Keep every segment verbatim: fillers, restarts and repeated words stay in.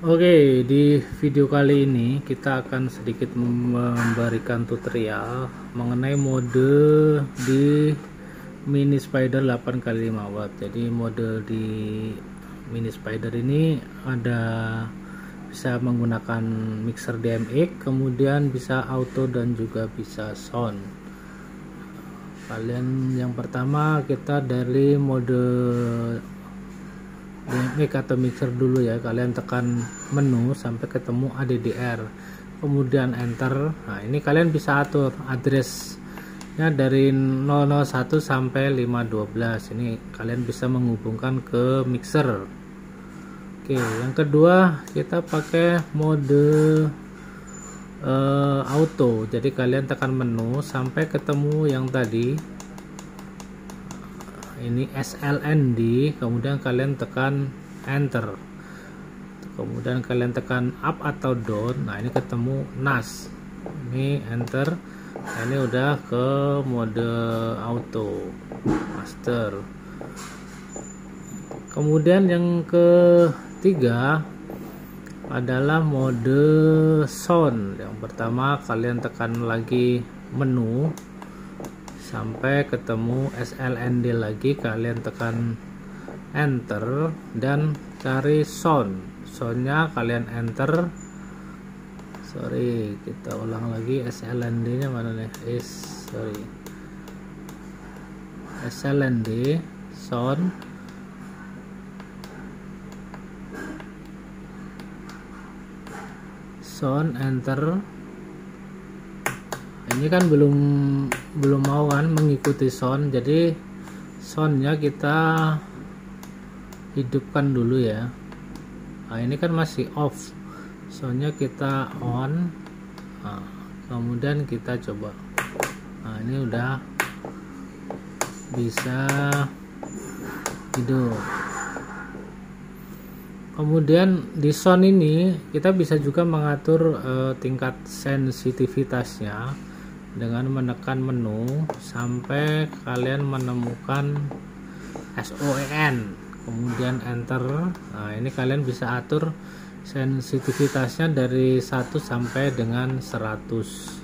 Oke, di video kali ini kita akan sedikit memberikan tutorial mengenai mode di Mini Spider delapan kali lima watt. Jadi mode di Mini Spider ini ada bisa menggunakan mixer D M X, kemudian bisa auto dan juga bisa sound. Kalian yang pertama kita dari mode D M X atau mixer dulu ya. Kalian tekan menu sampai ketemu A D D R, kemudian enter. Nah, ini kalian bisa atur addressnya dari nol nol satu sampai lima satu dua. Ini kalian bisa menghubungkan ke mixer. Oke, yang kedua kita pakai mode uh, auto. Jadi kalian tekan menu sampai ketemu yang tadi, ini S L N D, kemudian kalian tekan enter, kemudian kalian tekan up atau down. Nah, ini ketemu N A S, ini enter. Nah, ini udah ke mode auto master. Kemudian yang ketiga adalah mode sound. Yang pertama kalian tekan lagi menu sampai ketemu S L N D lagi, kalian tekan enter dan cari sound. Soundnya kalian enter. Sorry, kita ulang lagi. S L N D nya mana nih? Is sorry. S L N D sound. Sound enter. Ini kan belum belum mau kan mengikuti sound, jadi soundnya kita hidupkan dulu ya. Nah, ini kan masih off, soundnya kita on. Nah, kemudian kita coba. Nah, ini udah bisa hidup. Kemudian di sound ini kita bisa juga mengatur uh, tingkat sensitivitasnya dengan menekan menu sampai kalian menemukan S O E N, kemudian enter. Nah, ini kalian bisa atur sensitivitasnya dari satu sampai dengan seratus.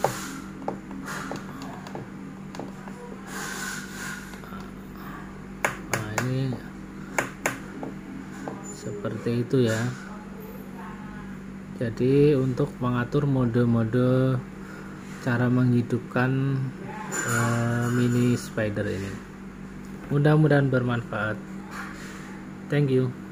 Nah, ini seperti itu ya. Jadi untuk mengatur mode-mode cara menghidupkan uh, Mini Spider ini, mudah-mudahan bermanfaat. Thank you.